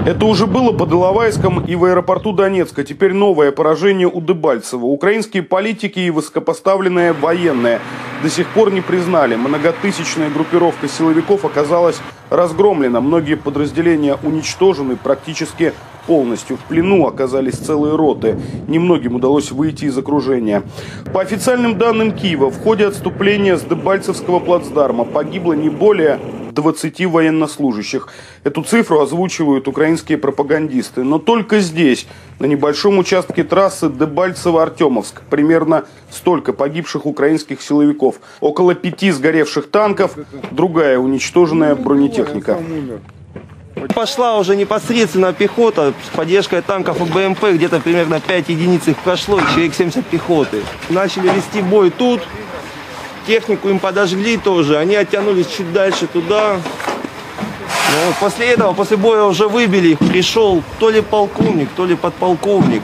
Это уже было под Иловайском и в аэропорту Донецка. Теперь новое поражение у Дебальцева. Украинские политики и высокопоставленные военные до сих пор не признали. Многотысячная группировка силовиков оказалась разгромлена. Многие подразделения уничтожены практически полностью. В плену оказались целые роты. Немногим удалось выйти из окружения. По официальным данным Киева, в ходе отступления с Дебальцевского плацдарма погибло не более 20 военнослужащих. Эту цифру озвучивают украинские пропагандисты. Но только здесь, на небольшом участке трассы Дебальцево-Артемовск, примерно столько погибших украинских силовиков. Около 5 сгоревших танков, другая уничтоженная бронетехника. Пошла уже непосредственно пехота с поддержкой танков и БМП, где-то примерно 5 единиц их прошло, человек 70 пехоты. Начали вести бой тут, технику им подожгли тоже, они оттянулись чуть дальше туда. Но после этого, после боя уже выбили их, пришел то ли полковник, то ли подполковник,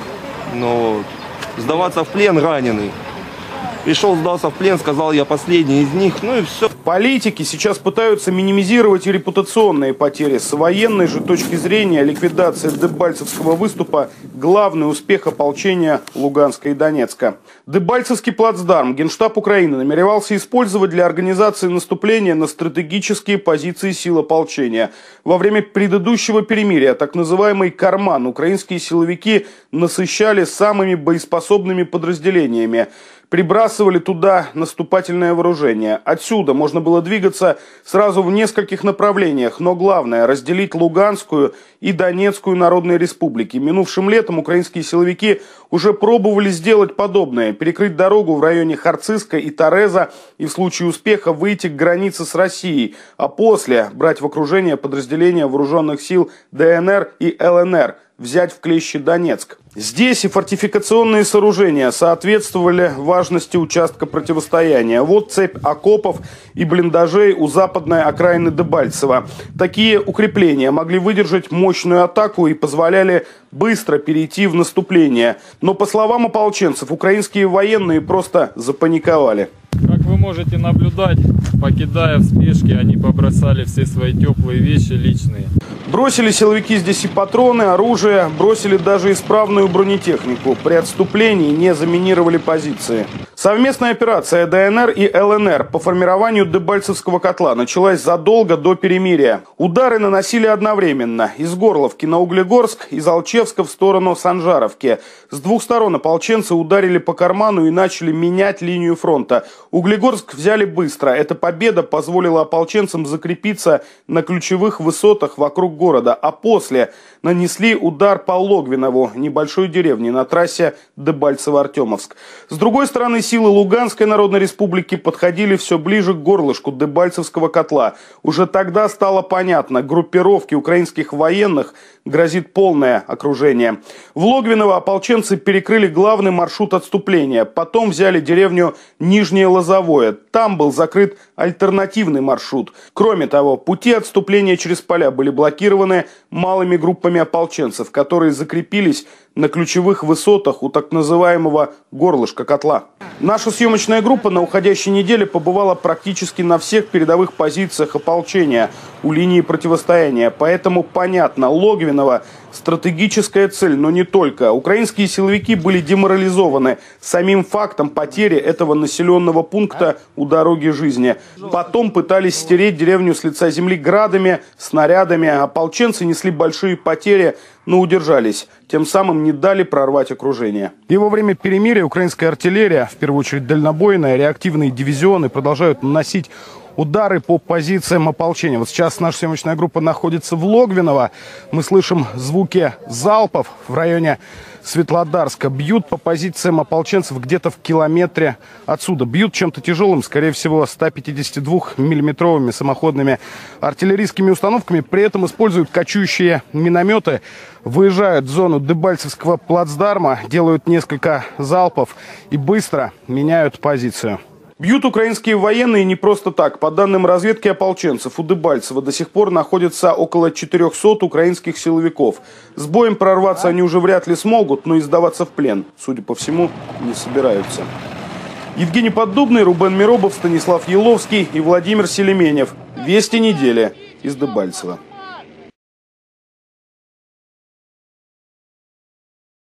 но сдаваться в плен раненый. Пришел, сдался в плен, сказал, я последний из них, ну и все. Политики сейчас пытаются минимизировать и репутационные потери. С военной же точки зрения ликвидация Дебальцевского выступа – главный успех ополчения Луганска и Донецка. Дебальцевский плацдарм Генштаб Украины намеревался использовать для организации наступления на стратегические позиции сил ополчения. Во время предыдущего перемирия, так называемый «Карман», украинские силовики насыщали самыми боеспособными подразделениями. Прибрасывали туда наступательное вооружение. Отсюда можно было двигаться сразу в нескольких направлениях, но главное – разделить Луганскую и Донецкую народные республики. Минувшим летом украинские силовики уже пробовали сделать подобное – перекрыть дорогу в районе Харциска и Тореза и в случае успеха выйти к границе с Россией, а после брать в окружение подразделения вооруженных сил ДНР и ЛНР, взять в клещи Донецк. Здесь и фортификационные сооружения соответствовали важности участка противостояния. Вот цепь окопов и блиндажей у западной окраины Дебальцева. Такие укрепления могли выдержать мощную атаку и позволяли быстро перейти в наступление. Но, по словам ополченцев, украинские военные просто запаниковали. Как вы можете наблюдать, покидая в спешке, они побросали все свои теплые вещи личные. Бросили силовики здесь и патроны, оружие, бросили даже исправную бронетехнику. При отступлении не заминировали позиции. Совместная операция ДНР и ЛНР по формированию Дебальцевского котла началась задолго до перемирия. Удары наносили одновременно. Из Горловки на Углегорск, из Алчевска в сторону Санжаровки. С двух сторон ополченцы ударили по Карману и начали менять линию фронта. Углегорск взяли быстро. Эта победа позволила ополченцам закрепиться на ключевых высотах вокруг города, а после нанесли удар по Логвинову, небольшой деревне на трассе Дебальцево-Артемовск. С другой стороны, силы Луганской Народной Республики подходили все ближе к горлышку Дебальцевского котла. Уже тогда стало понятно, группировке украинских военных грозит полное окружение. В Логвиново ополченцы перекрыли главный маршрут отступления, потом взяли деревню Нижнее Лозовое. Там был закрыт альтернативный маршрут. Кроме того, пути отступления через поля были блокированы малыми группами ополченцев, которые закрепились на ключевых высотах у так называемого горлышка котла. Наша съемочная группа на уходящей неделе побывала практически на всех передовых позициях ополчения у линии противостояния. Поэтому понятно, Логвиново – стратегическая цель, но не только. Украинские силовики были деморализованы самим фактом потери этого населенного пункта у дороги жизни. Потом пытались стереть деревню с лица земли градами, снарядами. Ополченцы несли большие потери, но удержались. Тем самым не дали прорвать окружение. И во время перемирия украинская артиллерия, в первую очередь дальнобойная, реактивные дивизионы продолжают наносить удары по позициям ополчения. Вот сейчас наша съемочная группа находится в Логвиново. Мы слышим звуки залпов в районе Светлодарска. Бьют по позициям ополченцев где-то в километре отсюда. Бьют чем-то тяжелым, скорее всего, 152-миллиметровыми самоходными артиллерийскими установками. При этом используют кочующие минометы. Выезжают в зону Дебальцевского плацдарма, делают несколько залпов и быстро меняют позицию. Бьют украинские военные не просто так. По данным разведки ополченцев, у Дебальцева до сих пор находится около 400 украинских силовиков. С боем прорваться они уже вряд ли смогут, но и сдаваться в плен, судя по всему, не собираются. Евгений Поддубный, Рубен Миробов, Станислав Еловский и Владимир Селеменев. Вести недели из Дебальцева.